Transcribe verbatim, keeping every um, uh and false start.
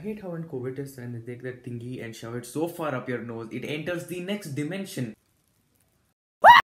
I hate how when COVID tests and they take that thingy and shove it so far up your nose, it enters the next dimension.